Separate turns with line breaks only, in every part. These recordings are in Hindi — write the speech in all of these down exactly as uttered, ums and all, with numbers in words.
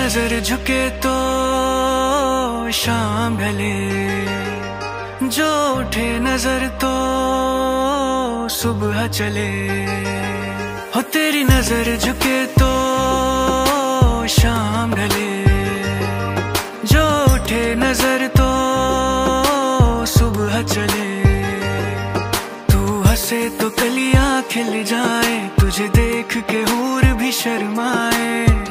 नजर झुके तो शाम ढले, जो उठे नजर तो सुबह चले। हो तेरी नजर झुके तो शाम ढले, जो उठे नजर तो सुबह चले। तू हंसे तो कलियां खिल जाए, तुझे देख के हूर भी शर्माए।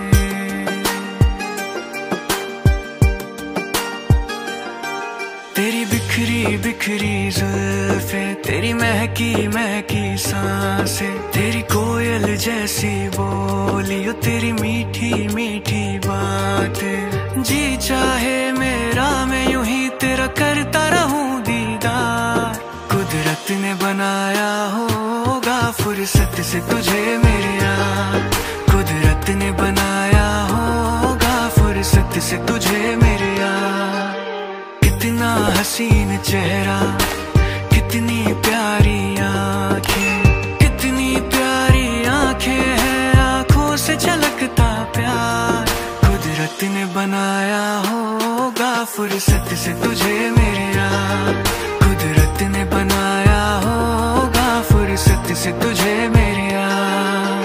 तेरी बिखरी बिखरी जुल्फे, तेरी महकी महकी सांसें, तेरी कोयल जैसी बोली, ओ तेरी मीठी मीठी बातें। जी चाहे मेरा मैं यूं ही तेरा करता रहूं दीदार। कुदरत ने बनाया होगा फुर्सत से तुझे मेरे यार, कुदरत ने बनाया होगा फुर्सत से तुझे मेरे यार। कितना हसीन चेहरा, कितनी प्यारी आंखें, कितनी प्यारी आंखें हैं, आंखों से झलकता प्यार। कुदरत ने बनाया होगा फुर्सत से तुझे मेरे यार, कुदरत ने बनाया होगा फुर्सत से तुझे मेरे यार।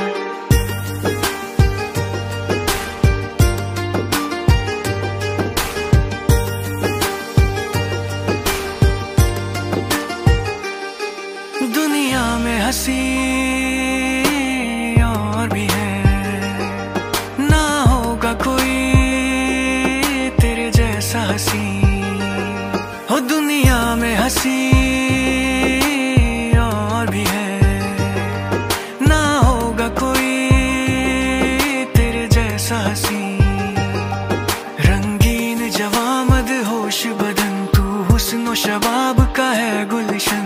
दुनिया में हंसी और भी है, ना होगा कोई तेरे जैसा हंसी। हो दुनिया में हंसी और भी है, ना होगा कोई तेरे जैसा हंसी। रंगीन जवां मदहोश बदन, तू हुस्न शबाब का है गुलशन।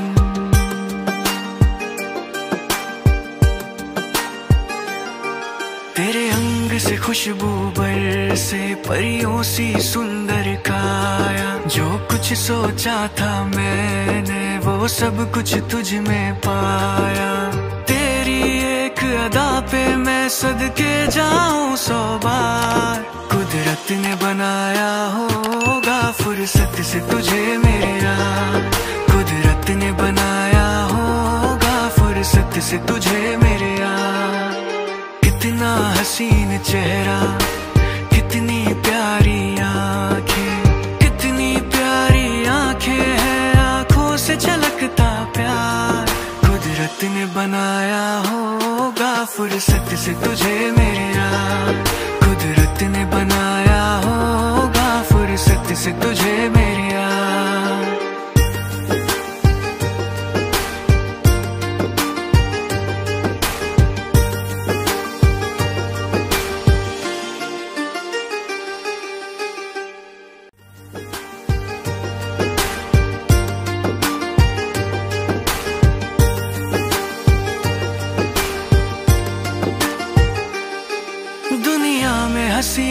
तेरे अंग से खुशबू बरसे, परियों सी सुंदर काया। जो कुछ सोचा था मैंने वो सब कुछ तुझ में पाया। तेरी एक अदा पे मैं सदके जाऊं सौ बार। कुदरत ने बनाया होगा फुर्सत से तुझे मेरे यार, कुदरत ने बनाया होगा फुर्सत से तुझे मेरे यार। कितना हसीन चेहरा, कितनी प्यारी आंखें, कितनी प्यारी आंखें हैं, आंखों से झलकता प्यार। कुदरत ने बनाया होगा फुर्सत से तुझे मेरे यार, कुदरत ने बनाया होगा फुर्सत से तुझे मेरे यार। दुनिया में हंसी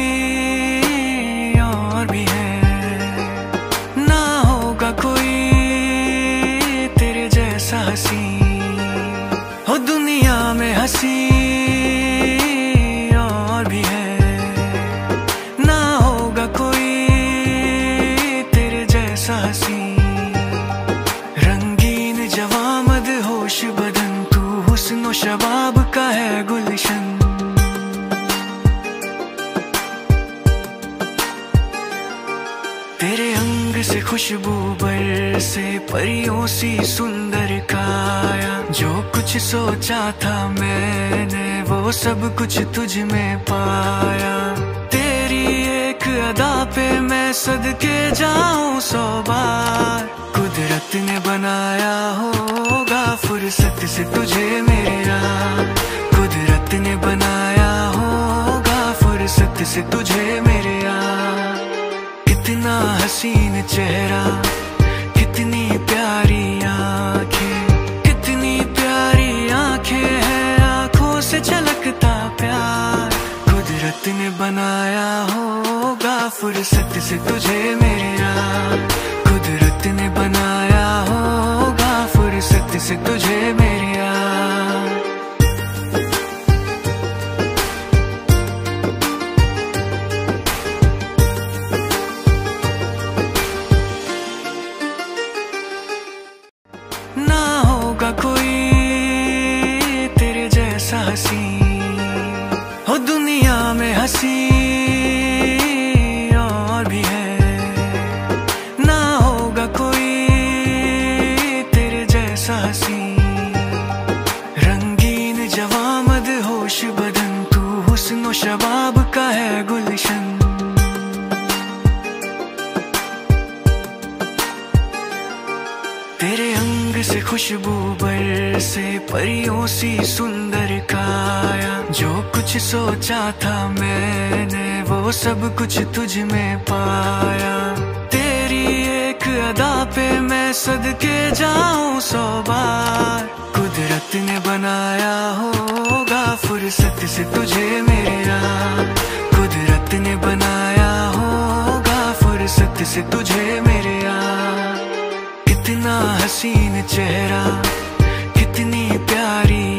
और भी है, ना होगा कोई तेरे जैसा हंसी। हो दुनिया में हंसी और भी है, ना होगा कोई तेरे जैसा हंसी। रंगीन जवां मदहोश बदन, तू हुस्न शबाब का है गुलशन। तेरे अंग से खुशबू बरसे, परियों सी सुंदर काया। जो कुछ सोचा था मैंने वो सब कुछ तुझ में पाया। तेरी एक अदा पे मैं सदके जाऊं सौ बार। कुदरत ने बनाया होगा फुर्सत से तुझे मेरे यार, कुदरत ने बनाया होगा फुर्सत से तुझे मेरे यार। कितना हसीन चेहरा, कितनी प्यारी आंखें, कितनी प्यारी आंखें हैं, आंखों से झलकता प्यार। कुदरत ने बनाया होगा फुर्सत से तुझे मेरे यार, कुदरत ने बनाया होगा फुर्सत से तुझे मेरे यार। शबाब का है गुलशन। तेरे अंग से खुशबू बरसे परियों सी सुंदर काया, जो कुछ सोचा था मैंने वो सब कुछ तुझ में पाया। तेरी एक अदा पे मैं सदके जाऊं सौ बार, कुदरत ने बनाया होगा फुर्सत से तुझे मेरे यार, कुदरत ने बनाया होगा फुर्सत से तुझे मेरे यार। कितना हसीन चेहरा, कितनी प्यारी